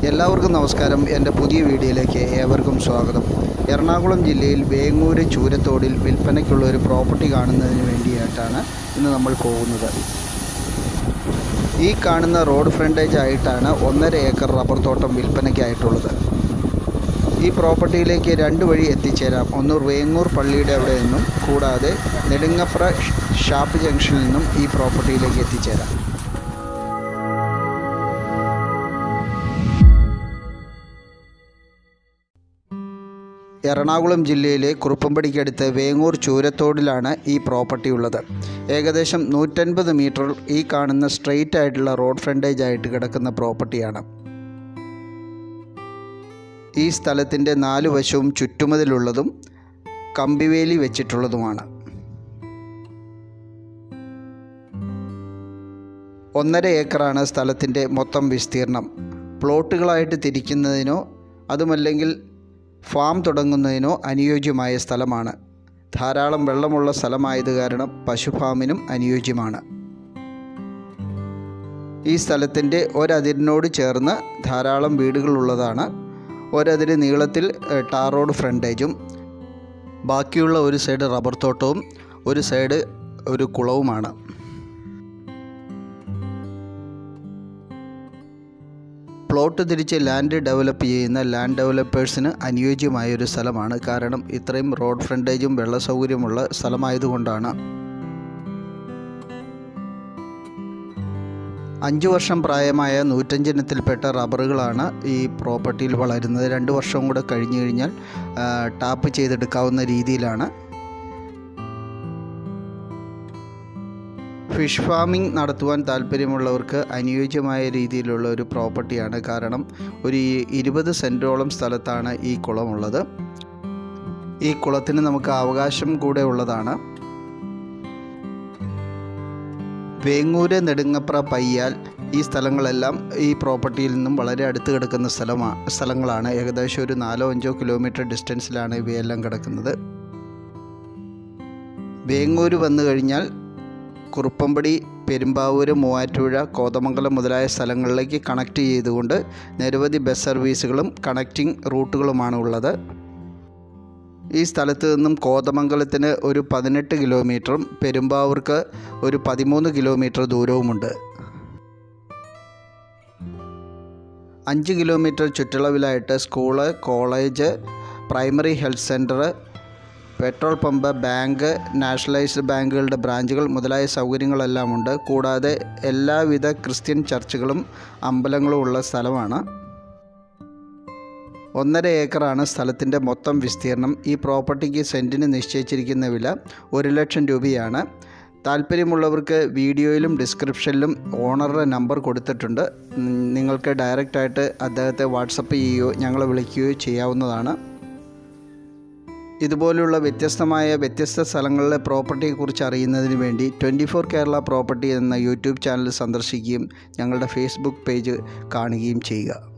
എല്ലാവർക്കും നമസ്കാരം. എൻ്റെ പുതിയ വീഡിയോയിലേക്ക് ഏവർക്കും സ്വാഗതം. എറണാകുളം ജില്ലയിൽ വേങ്ങൂര് ചൂരത്തോടിൽ വിൽപ്പനയ്ക്കുള്ള ഒരു പ്രോപ്പർട്ടി കാണുന്നതിന് വേണ്ടിയിട്ടാണ് ഇന്ന് നമ്മൾ പോകുന്നത്. ഈ കാണുന്ന റോഡ് ഫ്രണ്ടേജ് ആയിട്ടാണ് 1.5 ഏക്കർ റബ്ബർ തോട്ടം വിൽപ്പനയ്ക്കായിട്ടുള്ളത്. ഈ പ്രോപ്പർട്ടിയിലേക്ക് 2 വഴി എത്തിച്ചേരാം. ഒന്ന് വേങ്ങൂർ പള്ളിയുടെ അവിടെ നിന്നും, കൂടാതെ നെടുങ്ങപ്ര ഷാപ്പ് ജംഗ്ഷനിൽ നിന്നും ഈ പ്രോപ്പർട്ടിയിലേക്ക് എത്തിച്ചേരാം. എറണാകുളം ജില്ലയിലെ കുറുപ്പമ്പടിക്കടുത്ത് വേങ്ങൂർ ചൂരത്തോടിലാണ് ഈ പ്രോപ്പർട്ടി ഉള്ളത്. ഏകദേശം 150 മീറ്റർ ഈ കാണുന്ന സ്ട്രെയിറ്റ് ആയിട്ടുള്ള റോഡ് ഫ്രണ്ടേജ് ആയിട്ട് കിടക്കുന്ന പ്രോപ്പർട്ടിയാണ്. ഈ സ്ഥലത്തിൻ്റെ 4 വശവും ചുറ്റുമതിലുള്ളതും കമ്പിവേലി വെച്ചിട്ടുള്ളതുമാണ്. 1.5 ഏക്കറാണ് സ്ഥലത്തിൻ്റെ മൊത്തം വിസ്തീർണം. പ്ലോട്ടുകളായിട്ട് തിരിക്കുന്നതിനോ അതുമല്ലെങ്കിൽ ഫാം തുടങ്ങുന്നതിനോ അനുയോജ്യമായ സ്ഥലമാണ്. ധാരാളം വെള്ളമുള്ള സ്ഥലമായത് കാരണം പശുഫാമിനും അനുയോജ്യമാണ്. ഈ സ്ഥലത്തിൻ്റെ ഒരതിരിനോട് ചേർന്ന് ധാരാളം വീടുകളുള്ളതാണ്. ഒരതിര് നീളത്തിൽ ടാർ റോഡ് ഫ്രണ്ടേജും, ബാക്കിയുള്ള ഒരു സൈഡ് റബ്ബർ തോട്ടവും ഒരു സൈഡ് ഒരു കുളവുമാണ്. പ്ലോട്ട് തിരിച്ച് ലാൻഡ് ഡെവലപ്പ് ചെയ്യുന്ന ലാൻഡ് ഡെവലപ്പേഴ്സിന് അനുയോജ്യമായൊരു സ്ഥലമാണ്. കാരണം ഇത്രയും റോഡ് ഫ്രണ്ടേജും വെള്ള സൗകര്യമുള്ള സ്ഥലമായതുകൊണ്ടാണ്. 5 വർഷം പ്രായമായ 105 ഇനത്തിൽപ്പെട്ട റബ്ബറുകളാണ് ഈ പ്രോപ്പർട്ടിയിൽ വളരുന്നത്. 2 വർഷം കൂടെ കഴിഞ്ഞു കഴിഞ്ഞാൽ ടാപ്പ് ചെയ്തെടുക്കാവുന്ന രീതിയിലാണ്. ഫിഷ് ഫാമിംഗ് നടത്തുവാൻ താല്പര്യമുള്ളവർക്ക് അനുയോജ്യമായ രീതിയിലുള്ള ഒരു പ്രോപ്പർട്ടിയാണ്. കാരണം ഒരു 20 സെൻറ്റോളം സ്ഥലത്താണ് ഈ കുളമുള്ളത്. ഈ കുളത്തിന് നമുക്ക് അവകാശം കൂടെ ഉള്ളതാണ്. വേങ്ങൂര്, നെടുങ്ങപ്ര, പയ്യാൽ ഈ സ്ഥലങ്ങളെല്ലാം ഈ പ്രോപ്പർട്ടിയിൽ നിന്നും വളരെ അടുത്ത് കിടക്കുന്ന സ്ഥലങ്ങളാണ്. ഏകദേശം ഒരു 4-5 കിലോമീറ്റർ ഡിസ്റ്റൻസിലാണ് ഇവയെല്ലാം കിടക്കുന്നത്. വേങ്ങൂര് വന്നു കഴിഞ്ഞാൽ കുറുപ്പമ്പടി, പെരുമ്പാവൂര്, മൂവാറ്റുപുഴ, കോതമംഗലം മുതലായ സ്ഥലങ്ങളിലേക്ക് കണക്ട് ചെയ്തുകൊണ്ട് നിരവധി ബസ് സർവീസുകളും കണക്റ്റിംഗ് റൂട്ടുകളുമാണ് ഉള്ളത്. ഈ സ്ഥലത്ത് നിന്നും കോതമംഗലത്തിന് ഒരു 18 കിലോമീറ്ററും പെരുമ്പാവൂർക്ക് ഒരു 13 കിലോമീറ്റർ ദൂരവുമുണ്ട്. 5 കിലോമീറ്റർ ചുറ്റളവിലായിട്ട് school, college, primary health centre, petrol pump, bank, nationalised ബാങ്കുകളുടെ ബ്രാഞ്ചുകൾ മുതലായ സൗകര്യങ്ങളെല്ലാം ഉണ്ട്. കൂടാതെ എല്ലാവിധ ക്രിസ്ത്യൻ ചർച്ചുകളും അമ്പലങ്ങളും ഉള്ള സ്ഥലമാണ്. 1.5 ഏക്കറാണ് സ്ഥലത്തിൻ്റെ മൊത്തം വിസ്തീർണം. ഈ പ്രോപ്പർട്ടിക്ക് സെൻറ്റിന് നിശ്ചയിച്ചിരിക്കുന്ന വില 1 ലക്ഷം രൂപയാണ്. താല്പര്യമുള്ളവർക്ക് വീഡിയോയിലും ഡിസ്ക്രിപ്ഷനിലും ഓണറുടെ നമ്പർ കൊടുത്തിട്ടുണ്ട്. നിങ്ങൾക്ക് ഡയറക്റ്റായിട്ട് അദ്ദേഹത്തെ വാട്സപ്പ് ചെയ്യുകയോ ഞങ്ങളെ വിളിക്കുകയോ ചെയ്യാവുന്നതാണ്. ഇതുപോലുള്ള വ്യത്യസ്ത സ്ഥലങ്ങളിലെ പ്രോപ്പർട്ടിയെക്കുറിച്ച് അറിയുന്നതിന് വേണ്ടി 24 കേരള പ്രോപ്പർട്ടി എന്ന യൂട്യൂബ് ചാനൽ സന്ദർശിക്കുകയും ഞങ്ങളുടെ ഫേസ്ബുക്ക് പേജ് കാണുകയും ചെയ്യുക.